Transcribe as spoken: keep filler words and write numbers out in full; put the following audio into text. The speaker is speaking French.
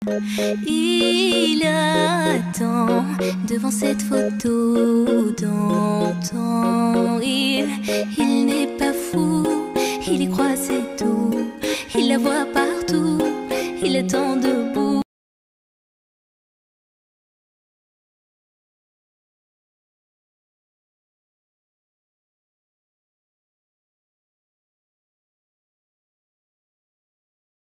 Il attend devant cette photo d'antan. Il, il n'est pas fou, il y croit c'est tout. Il la voit partout, il attend debout.